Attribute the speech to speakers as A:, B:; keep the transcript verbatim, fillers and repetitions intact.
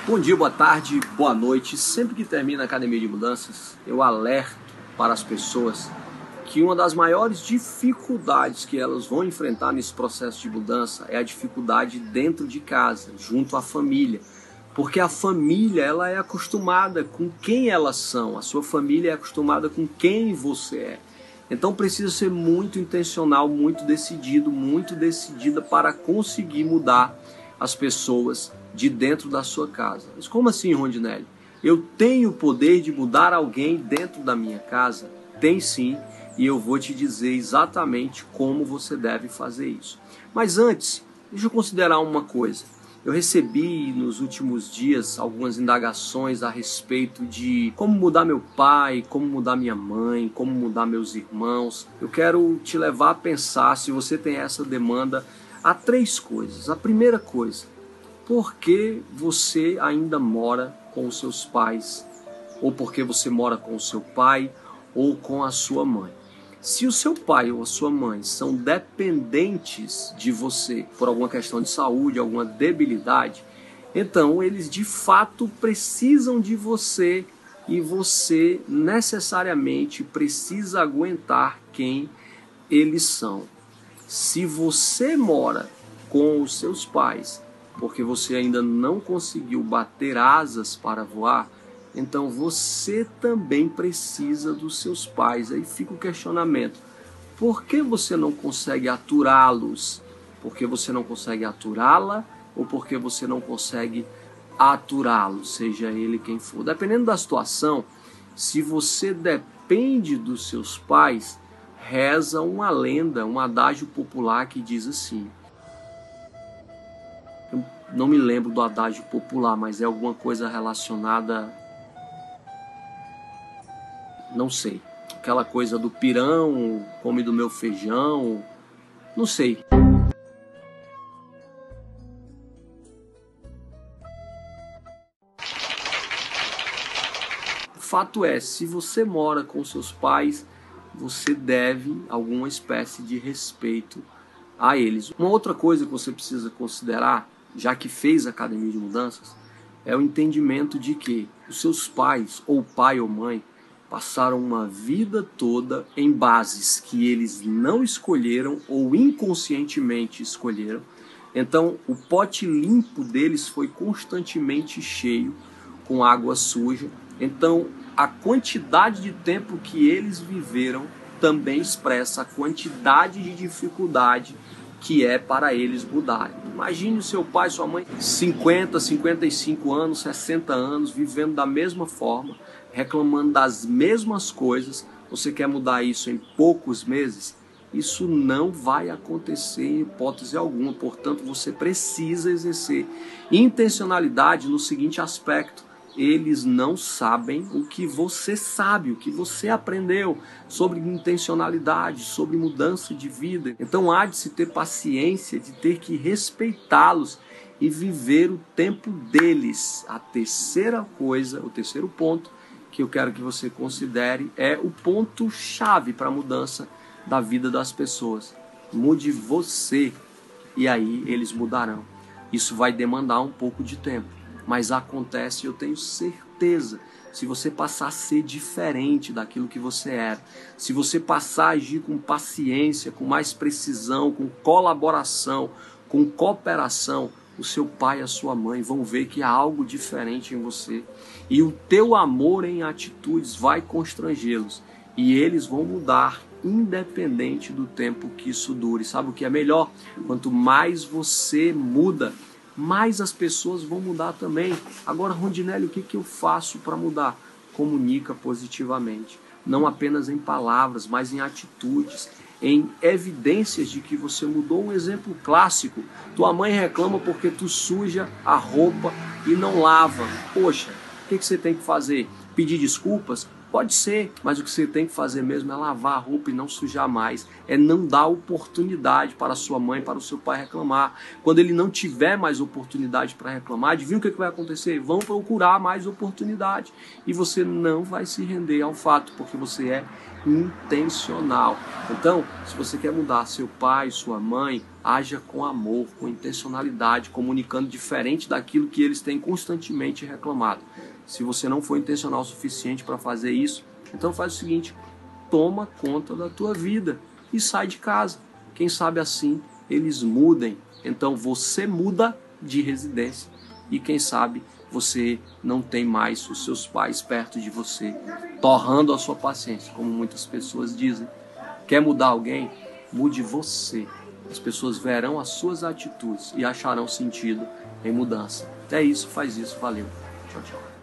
A: Bom dia, boa tarde, boa noite. Sempre que termina a Academia de Mudanças, eu alerto para as pessoas que uma das maiores dificuldades que elas vão enfrentar nesse processo de mudança é a dificuldade dentro de casa, junto à família. Porque a família, ela é acostumada com quem elas são, a sua família é acostumada com quem você é. Então precisa ser muito intencional, muito decidido, muito decidida para conseguir mudar as pessoas de dentro da sua casa. Mas como assim, Rondinelli? Eu tenho o poder de mudar alguém dentro da minha casa? Tem sim, e eu vou te dizer exatamente como você deve fazer isso. Mas antes, deixa eu considerar uma coisa. Eu recebi nos últimos dias algumas indagações a respeito de como mudar meu pai, como mudar minha mãe, como mudar meus irmãos. Eu quero te levar a pensar, se você tem essa demanda, a três coisas. A primeira coisa, por que você ainda mora com os seus pais? Ou porque você mora com o seu pai ou com a sua mãe? Se o seu pai ou a sua mãe são dependentes de você por alguma questão de saúde, alguma debilidade, então eles de fato precisam de você e você necessariamente precisa aguentar quem eles são. Se você mora com os seus pais porque você ainda não conseguiu bater asas para voar, então você também precisa dos seus pais. Aí fica o questionamento: por que você não consegue aturá-los? Porque você não consegue aturá-la ou porque você não consegue aturá-lo, seja ele quem for? Dependendo da situação, se você depende dos seus pais, reza uma lenda, um adágio popular que diz assim. Eu não me lembro do adágio popular, mas é alguma coisa relacionada... Não sei. Aquela coisa do pirão, come do meu feijão, não sei. O fato é, se você mora com seus pais, você deve alguma espécie de respeito a eles. Uma outra coisa que você precisa considerar, já que fez a Academia de Mudanças, é o entendimento de que os seus pais, ou pai ou mãe, passaram uma vida toda em bases que eles não escolheram ou inconscientemente escolheram. Então, o pote limpo deles foi constantemente cheio com água suja. Então, a quantidade de tempo que eles viveram também expressa a quantidade de dificuldade que é para eles mudarem. Imagine o seu pai, sua mãe, cinquenta, cinquenta e cinco anos, sessenta anos, vivendo da mesma forma, reclamando das mesmas coisas. Você quer mudar isso em poucos meses? Isso não vai acontecer em hipótese alguma. Portanto, você precisa exercer intencionalidade no seguinte aspecto: eles não sabem o que você sabe, o que você aprendeu sobre intencionalidade, sobre mudança de vida. Então há de se ter paciência, de ter que respeitá-los e viver o tempo deles. A terceira coisa, o terceiro ponto que eu quero que você considere é o ponto-chave para a mudança da vida das pessoas. Mude você e aí eles mudarão. Isso vai demandar um pouco de tempo, mas acontece, eu tenho certeza, se você passar a ser diferente daquilo que você era, se você passar a agir com paciência, com mais precisão, com colaboração, com cooperação, o seu pai e a sua mãe vão ver que há algo diferente em você. E o teu amor em atitudes vai constrangê-los. E eles vão mudar, independente do tempo que isso dure. Sabe o que é melhor? Quanto mais você muda, mais as pessoas vão mudar também. Agora, Rondinelli, o que, que eu faço para mudar? Comunica positivamente. Não apenas em palavras, mas em atitudes, em evidências de que você mudou. Um exemplo clássico: tua mãe reclama porque tu suja a roupa e não lava. Poxa, o que, que você tem que fazer? Pedir desculpas? Pode ser, mas o que você tem que fazer mesmo é lavar a roupa e não sujar mais. É não dar oportunidade para a sua mãe, para o seu pai reclamar. Quando ele não tiver mais oportunidade para reclamar, adivinha o que vai acontecer? Vão procurar mais oportunidade. E você não vai se render ao fato, porque você é intencional. Então, se você quer mudar seu pai, sua mãe, haja com amor, com intencionalidade, comunicando diferente daquilo que eles têm constantemente reclamado. Se você não for intencional o suficiente para fazer isso, então faz o seguinte, toma conta da tua vida e sai de casa. Quem sabe assim eles mudem. Então você muda de residência e quem sabe você não tem mais os seus pais perto de você, torrando a sua paciência, como muitas pessoas dizem. Quer mudar alguém? Mude você. As pessoas verão as suas atitudes e acharão sentido em mudança. É isso, faz isso, valeu. Tchau, tchau.